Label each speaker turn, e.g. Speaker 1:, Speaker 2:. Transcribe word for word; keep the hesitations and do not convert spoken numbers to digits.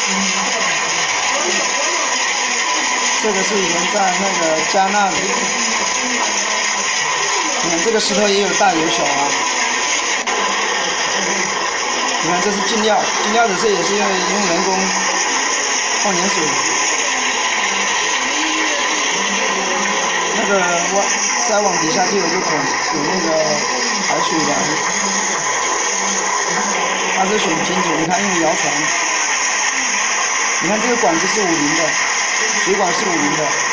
Speaker 1: 这个是以前在那个加纳的，你看这个石头也有大有小啊。你看这是进料，进料的这也是因为用人工放点水，那个挖塞网底下就有个孔，有那个排水的，它是选金属，你看用摇床，你看这个管子是五零的，水管是五零的。